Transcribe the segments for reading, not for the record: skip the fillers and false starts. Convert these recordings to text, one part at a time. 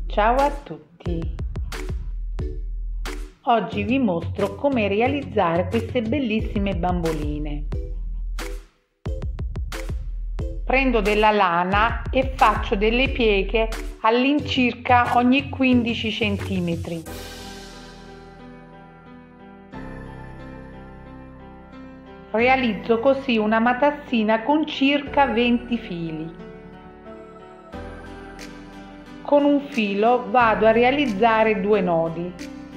Ciao a tutti! Oggi vi mostro come realizzare queste bellissime bamboline. Prendo della lana e faccio delle pieghe all'incirca ogni 15 cm. Realizzo così una matassina con circa 20 fili. Con un filo vado a realizzare 2 nodi.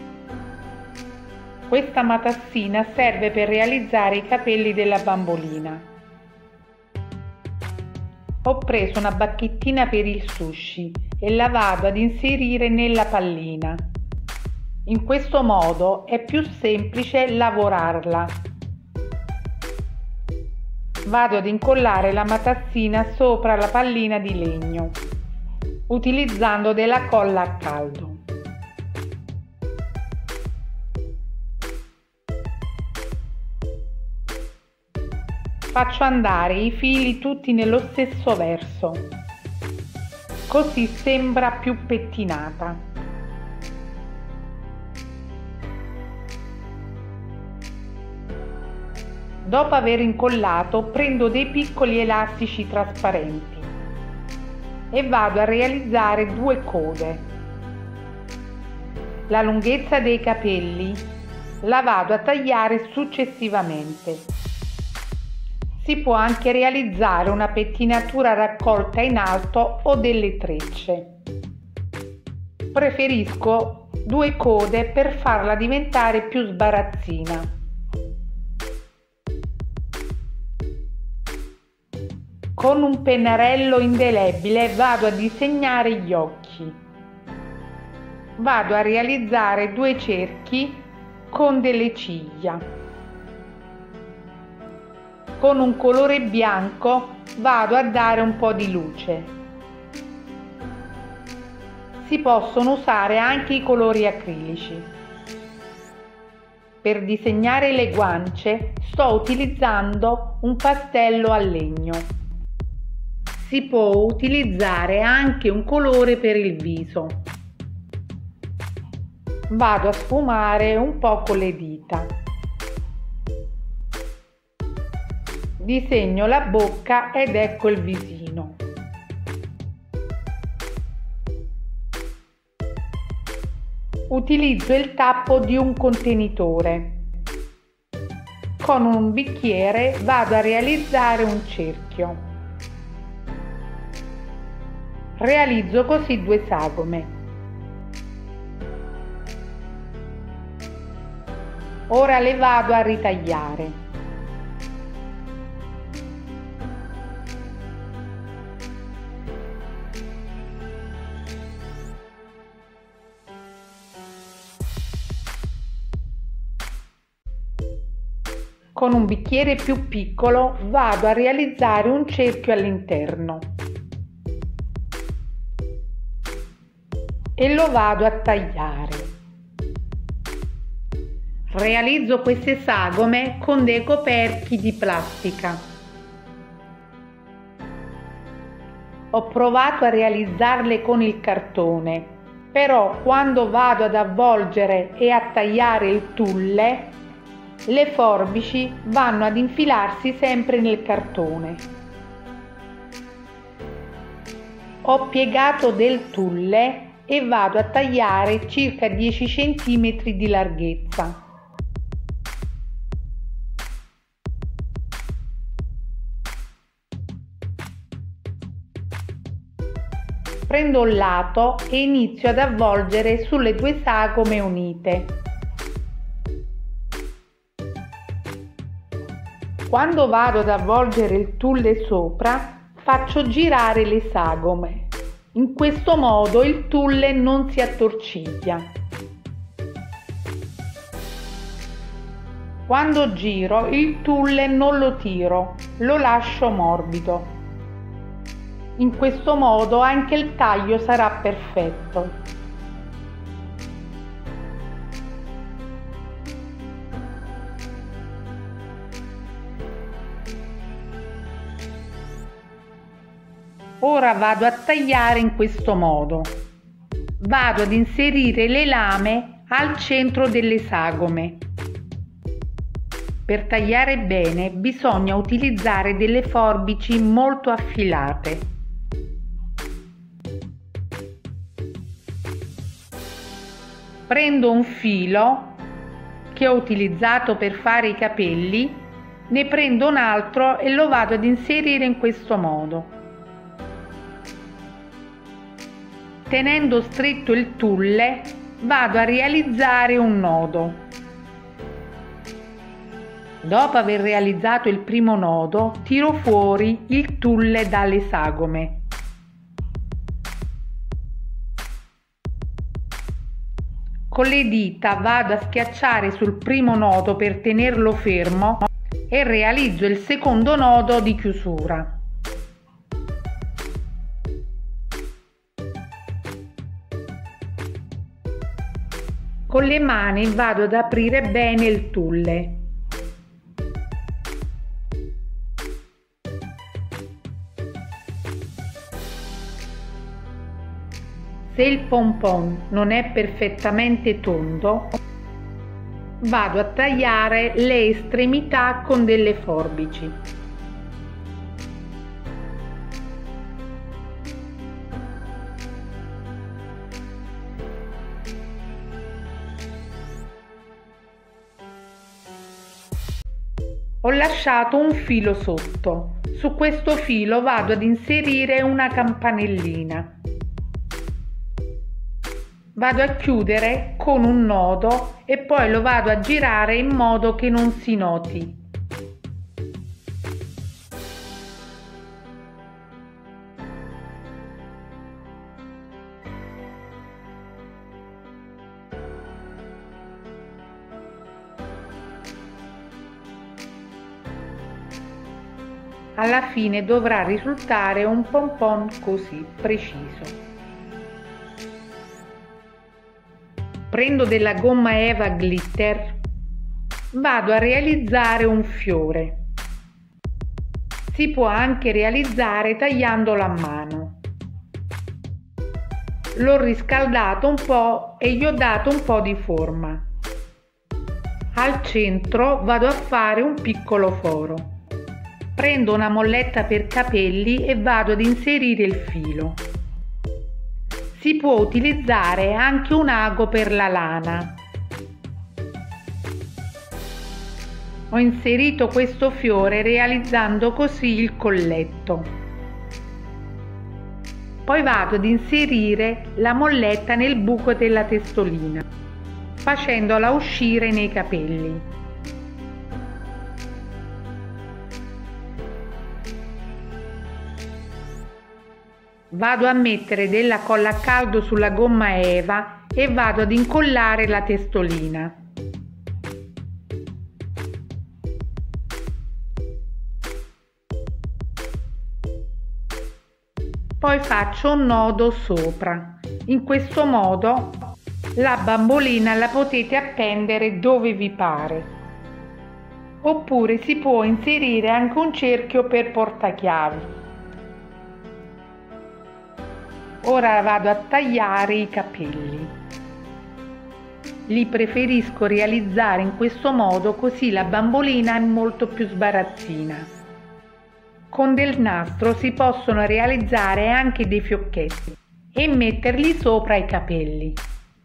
Questa matassina serve per realizzare i capelli della bambolina. Ho preso una bacchettina per il sushi e la vado ad inserire nella pallina. In questo modo è più semplice lavorarla. Vado ad incollare la matassina sopra la pallina di legno, utilizzando della colla a caldo. Faccio andare i fili tutti nello stesso verso, così sembra più pettinata. Dopo aver incollato, prendo dei piccoli elastici trasparenti e vado a realizzare 2 code. La lunghezza dei capelli la vado a tagliare successivamente. Si può anche realizzare una pettinatura raccolta in alto o delle trecce. Preferisco 2 code per farla diventare più sbarazzina. Con un pennarello indelebile vado a disegnare gli occhi. Vado a realizzare 2 cerchi con delle ciglia. Con un colore bianco vado a dare un po' di luce. Si possono usare anche i colori acrilici. Per disegnare le guance sto utilizzando un pastello a legno. Si può utilizzare anche un colore per il viso. Vado a sfumare un po' con le dita. Disegno la bocca ed ecco il visino. Utilizzo il tappo di un contenitore. Con un bicchiere vado a realizzare un cerchio. Realizzo così 2 sagome. Ora le vado a ritagliare. Con un bicchiere più piccolo vado a realizzare un cerchio all'interno e lo vado a tagliare. Realizzo queste sagome con dei coperchi di plastica. Ho provato a realizzarle con il cartone, però quando vado ad avvolgere e a tagliare il tulle, le forbici vanno ad infilarsi sempre nel cartone. Ho piegato del tulle e vado a tagliare circa 10 cm di larghezza. Prendo un lato e inizio ad avvolgere sulle 2 sagome unite. Quando vado ad avvolgere il tulle sopra, faccio girare le sagome. In questo modo il tulle non si attorciglia. Quando giro, il tulle non lo tiro, lo lascio morbido. In questo modo anche il taglio sarà perfetto. Ora vado a tagliare in questo modo. vado ad inserire le lame al centro delle sagome. Per tagliare bene bisogna utilizzare delle forbici molto affilate. Prendo un filo che ho utilizzato per fare i capelli, ne prendo un altro e lo vado ad inserire in questo modo. Tenendo stretto il tulle, vado a realizzare un nodo. Dopo aver realizzato il primo nodo, tiro fuori il tulle dalle sagome. Con le dita vado a schiacciare sul primo nodo per tenerlo fermo e realizzo il secondo nodo di chiusura. Con le mani vado ad aprire bene il tulle. Se il pompon non è perfettamente tondo, vado a tagliare le estremità con delle forbici. Ho lasciato un filo sotto. Su questo filo vado ad inserire una campanellina. Vado a chiudere con un nodo e poi lo vado a girare in modo che non si noti. Alla fine dovrà risultare un pompon così preciso. Prendo della gomma Eva glitter, vado a realizzare un fiore. Si può anche realizzare tagliandolo a mano. L'ho riscaldato un po' e gli ho dato un po' di forma. Al centro vado a fare un piccolo foro. Prendo una molletta per capelli e vado ad inserire il filo. Si può utilizzare anche un ago per la lana. Ho inserito questo fiore realizzando così il colletto. Poi vado ad inserire la molletta nel buco della testolina, facendola uscire nei capelli. Vado a mettere della colla a caldo sulla gomma Eva e vado ad incollare la testolina. Poi faccio un nodo sopra. In questo modo la bambolina la potete appendere dove vi pare. Oppure si può inserire anche un cerchio per portachiavi. Ora vado a tagliare i capelli. Li preferisco realizzare in questo modo, così la bambolina è molto più sbarazzina. Con del nastro si possono realizzare anche dei fiocchetti e metterli sopra i capelli.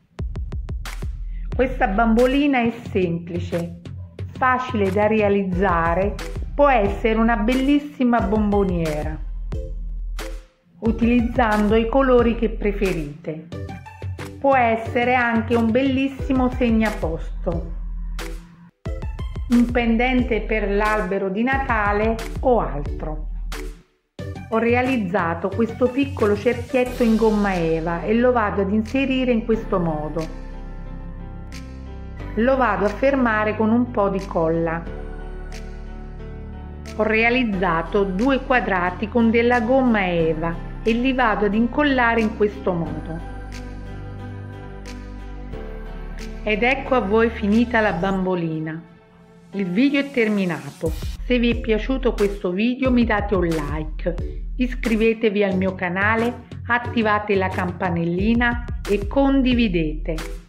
Questa bambolina è semplice, facile da realizzare, può essere una bellissima bomboniera, utilizzando i colori che preferite. Può essere anche un bellissimo segnaposto, un pendente per l'albero di Natale o altro. Ho realizzato questo piccolo cerchietto in gomma Eva e lo vado ad inserire in questo modo. Lo vado a fermare con un po' di colla. Ho realizzato 2 quadrati con della gomma Eva e li vado ad incollare in questo modo. Ed ecco a voi finita la bambolina. Il video è terminato. Se vi è piaciuto questo video mi date un like, iscrivetevi al mio canale, attivate la campanellina e condividete.